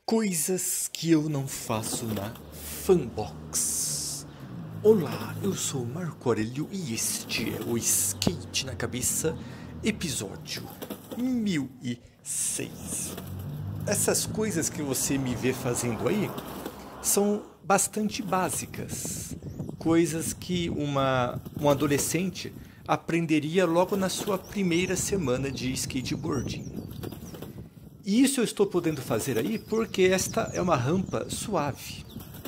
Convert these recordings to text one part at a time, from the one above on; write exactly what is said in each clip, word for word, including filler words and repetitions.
Coisas que eu não faço na Fanbox. Olá, eu sou Marco Aurélio e este é o Skate na Cabeça, episódio mil e seis. Essas coisas que você me vê fazendo aí são bastante básicas. Coisas que uma, um adolescente aprenderia logo na sua primeira semana de skateboarding. E isso eu estou podendo fazer aí porque esta é uma rampa suave.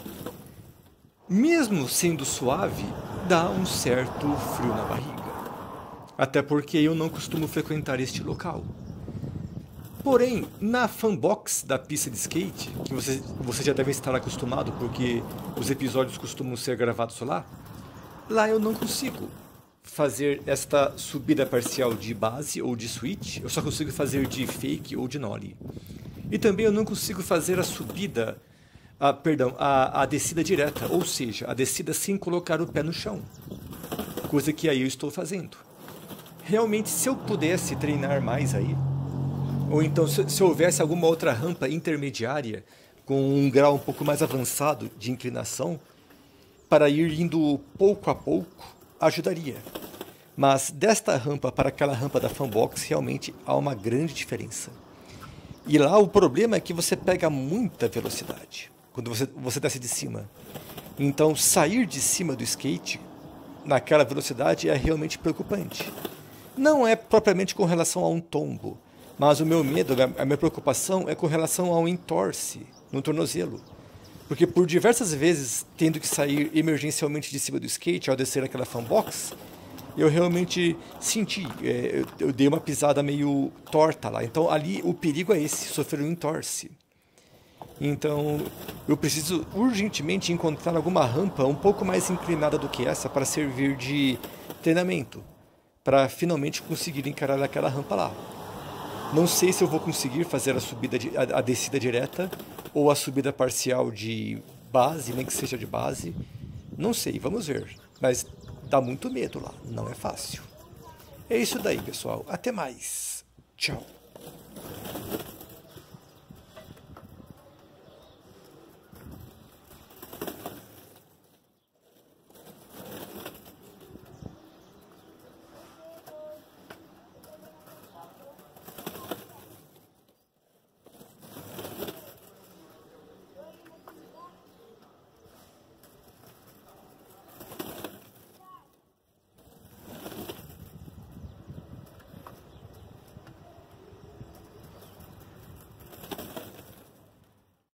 Mesmo sendo suave, dá um certo frio na barriga. Até porque eu não costumo frequentar este local. Porém, na fanbox da pista de skate, que você, você já deve estar acostumado porque os episódios costumam ser gravados lá, lá eu não consigo fazer esta subida parcial de base ou de switch, eu só consigo fazer de fake ou de nollie. E também eu não consigo fazer a subida, a, perdão, a, a descida direta, ou seja, a descida sem colocar o pé no chão. Coisa que aí eu estou fazendo. Realmente, se eu pudesse treinar mais aí, ou então se, se houvesse alguma outra rampa intermediária, com um grau um pouco mais avançado de inclinação, para ir indo pouco a pouco, ajudaria. Mas desta rampa para aquela rampa da fanbox realmente há uma grande diferença. E lá o problema é que você pega muita velocidade quando você, você desce de cima. Então sair de cima do skate naquela velocidade é realmente preocupante. Não é propriamente com relação a um tombo, mas o meu medo, a minha preocupação é com relação a um entorse no tornozelo. Porque por diversas vezes, tendo que sair emergencialmente de cima do skate ao descer aquela fanbox, eu realmente senti, é, eu, eu dei uma pisada meio torta lá. Então ali o perigo é esse, sofrer um entorse. Então eu preciso urgentemente encontrar alguma rampa um pouco mais inclinada do que essa para servir de treinamento, para finalmente conseguir encarar aquela rampa lá. Não sei se eu vou conseguir fazer a subida, de, a, a descida direta ou a subida parcial de base, nem que seja de base. Não sei, vamos ver. Mas dá muito medo lá, não é fácil. É isso daí, pessoal. Até mais. Tchau.